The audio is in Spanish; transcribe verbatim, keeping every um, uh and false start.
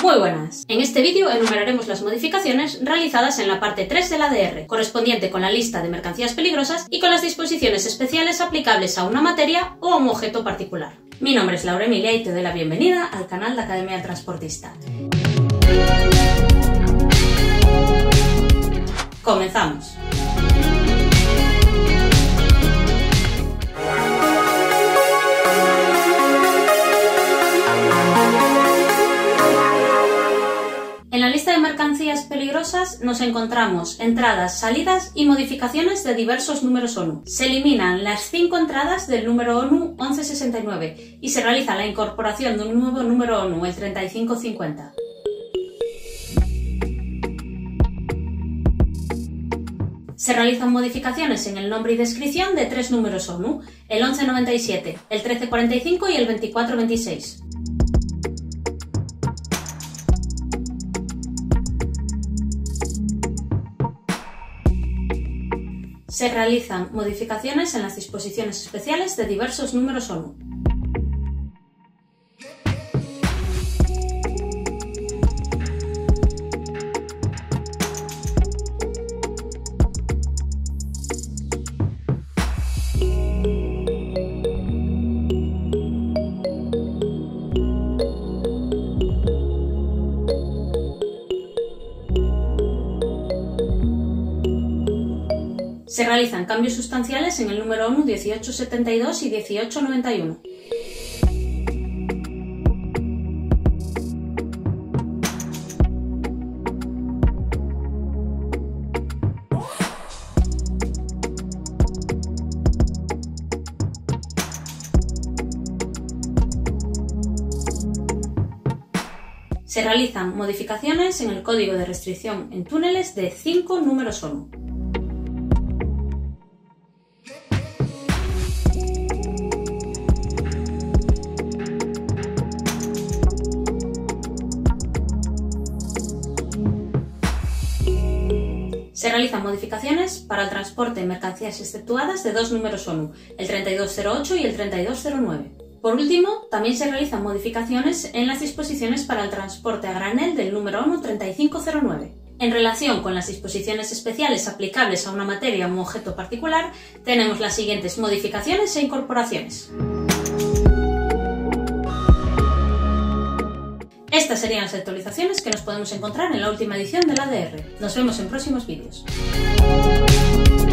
Muy buenas. En este vídeo enumeraremos las modificaciones realizadas en la parte tres del A D R, correspondiente con la lista de mercancías peligrosas y con las disposiciones especiales aplicables a una materia o a un objeto particular. Mi nombre es Laura Emilia y te doy la bienvenida al canal de Academia del Transportista. Comenzamos. En la lista de mercancías peligrosas nos encontramos entradas, salidas y modificaciones de diversos números ONU. Se eliminan las cinco entradas del número ONU once sesenta y nueve y se realiza la incorporación de un nuevo número ONU, el treinta y cinco cincuenta. Se realizan modificaciones en el nombre y descripción de tres números ONU, el once noventa y siete, el trece cuarenta y cinco y el veinticuatro veintiséis. Se realizan modificaciones en las disposiciones especiales de diversos números ONU. Se realizan cambios sustanciales en el número ONU dieciocho setenta y dos y dieciocho noventa y uno. Se realizan modificaciones en el código de restricción en túneles de cinco números ONU. Se realizan modificaciones para el transporte de mercancías exceptuadas de dos números ONU, el treinta y dos cero ocho y el treinta y dos cero nueve. Por último, también se realizan modificaciones en las disposiciones para el transporte a granel del número ONU treinta y cinco cero nueve. En relación con las disposiciones especiales aplicables a una materia o un objeto particular, tenemos las siguientes modificaciones e incorporaciones. Estas serían las actualizaciones que nos podemos encontrar en la última edición del A D R. Nos vemos en próximos vídeos.